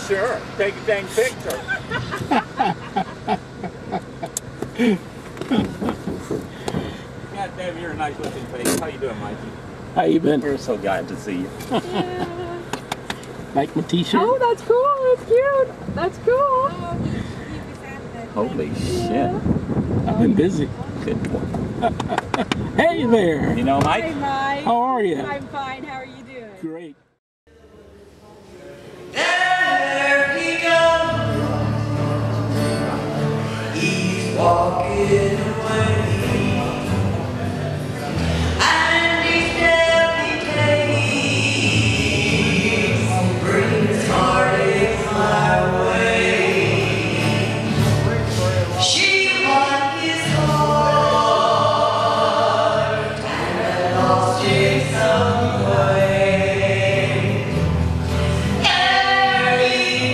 Sure. Take a dang picture. God damn, you're a nice looking face. How you doing, Mikey? How you been? We're so glad to see you. Yeah. Like my t-shirt? Oh, that's cool. That's cute. That's cool. Holy shit. Yeah. I've been busy. Good boy. Hey there. You know, Mike? Hi, Mike. How are you? I'm fine. How are you doing? Great. There he goes. He's walking away. And each step he takes brings heartache my way. She won his heart and lost it some way. There he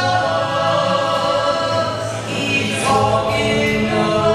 goes, he's walking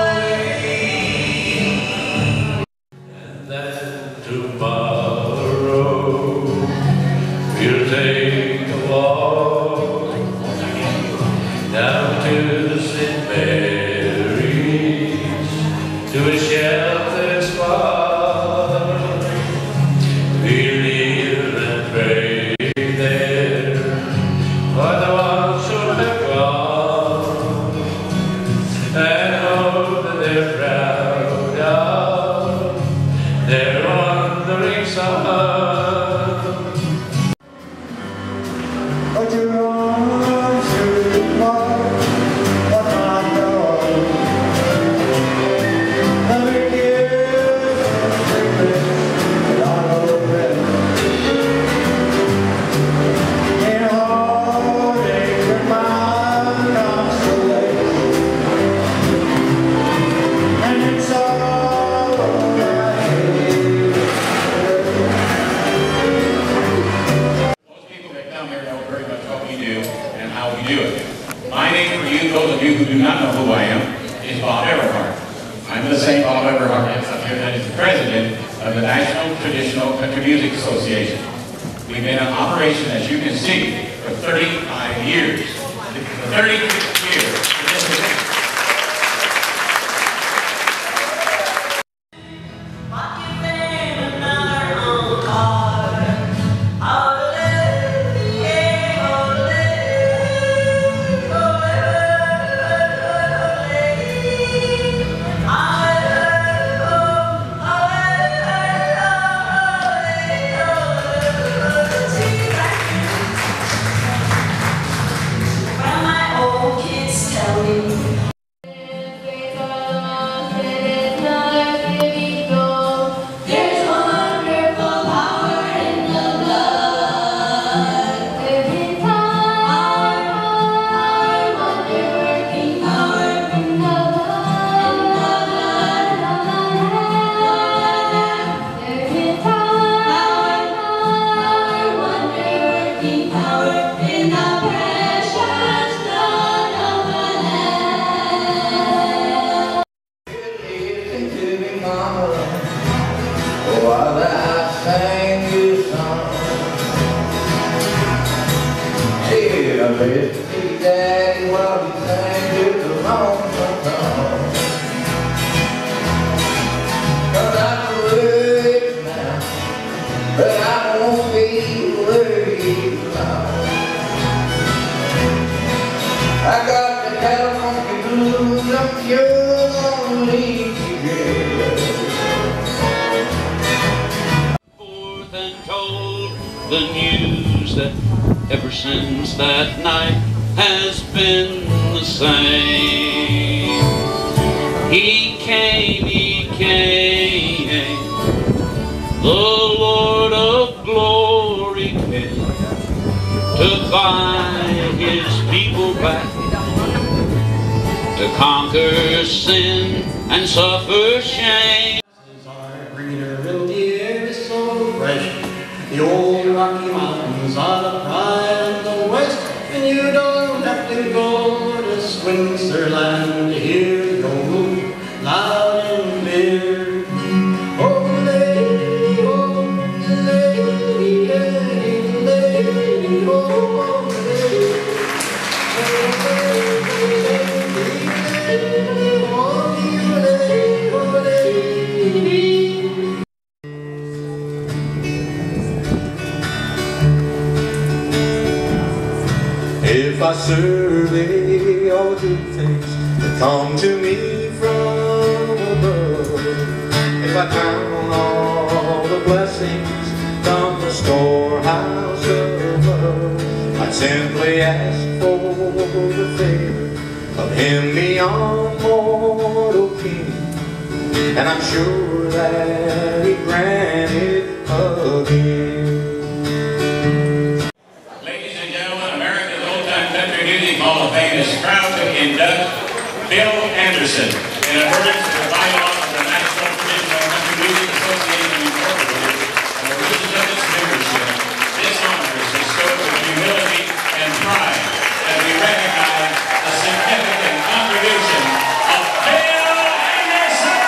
away. And then tomorrow we'll take a walk down to the St. Mary's, to a sheltered spot. We'll kneel and pray there for the ones who have gone, and hope that they're proud of their wandering son. But you're on to mark what I know. Let me give secrets that I know best. In heartache and my consolation, and it's all I Most people that come here know very much what we do and how we do it. My name for you, those of you who do not know who I am, is Bob Everhart. I'm the same Bob Everhart that's up here that is the president of the National Traditional Country Music Association. We've been in operation, as you can see, for 35 years. The 35th year. Well, my old kids tell me there's wonderful power in the blood. Every time, wonder-working power in the blood. Every time, wonder-working power in the precious blood of the Lamb. Listen to me, mama, while I sang you a song. Hey, I bet you daddy while he sang you the lonesome song. 'Cause I'm worried now, but I won't be worried long. I got the California blues, I'm sure gonna leave you, girl. Forth and told the news that ever since that night has been the same. He came, the Lord of glory came to buy his people back, to conquer sin and suffer shame. Are greener and the air is so fresh. The old Rocky Mountains are the pride of the West, and you don't have to go to Switzerland to hear the old loud and clear. Oh lady, oh lady, oh lady. If I survey all the good things that come to me from above, if I count all the blessings from the storehouse above, I'd simply ask for the favor of Him beyond mortal king, and I'm sure that He'd grant it again. Hall of Fame is proud to induct Bill Anderson in accordance with the bylaws of the National Traditional Country Music Association Incorporated and the rules of its membership. This honor is bestowed with humility and pride as we recognize the significant contribution of Bill Anderson.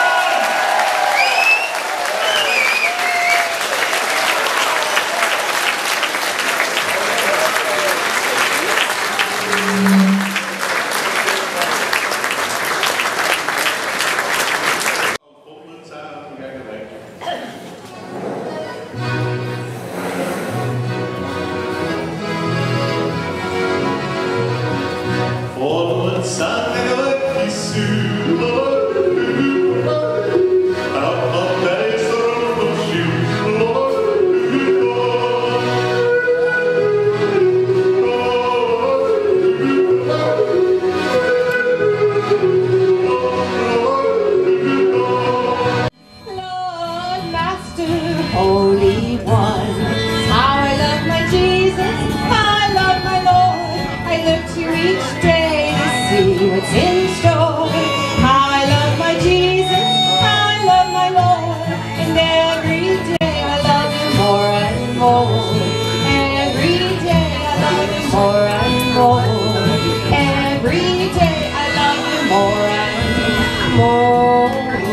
Holy One, how I love my Jesus, how I love my Lord. I look to each day to see what's in store. How I love my Jesus, how I love my Lord. And every day I love Him more and more. Every day I love Him more and more. Every day I love Him more and more.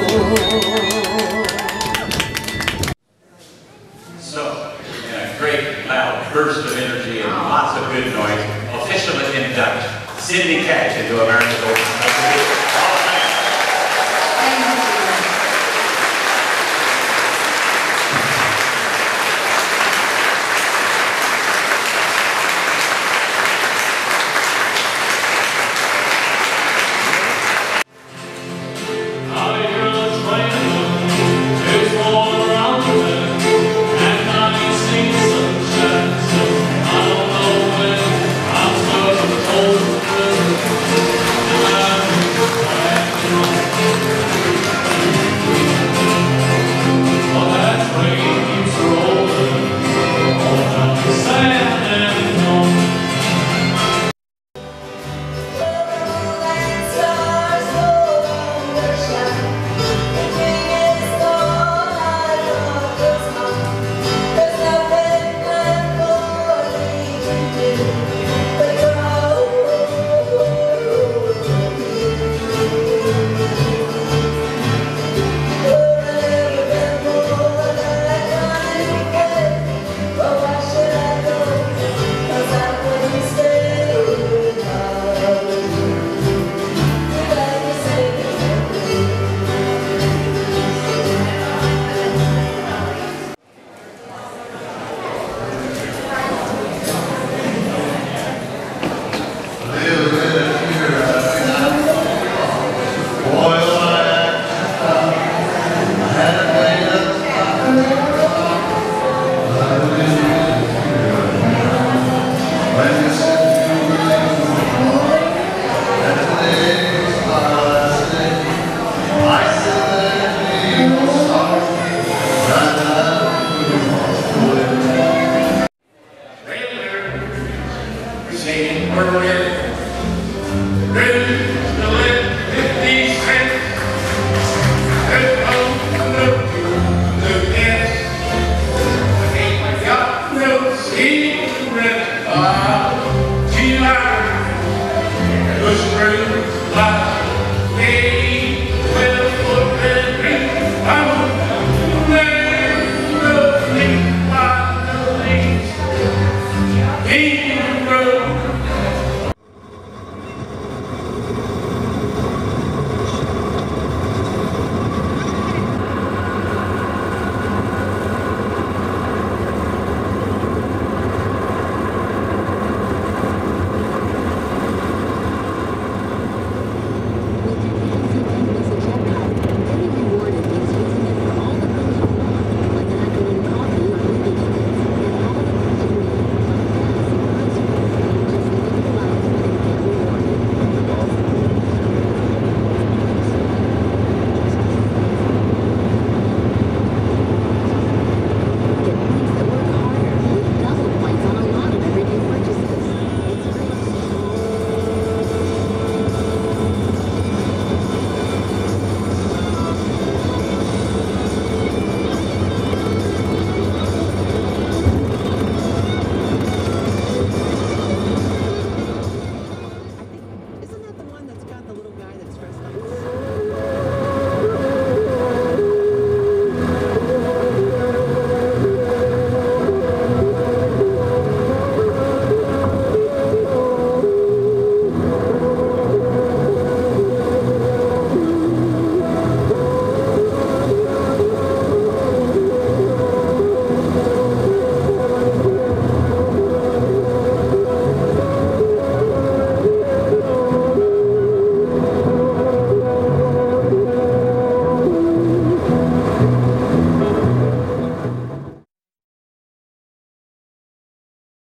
So, in a great loud burst of energy and lots of good noise, officially induct Cindy Cash into America's Open.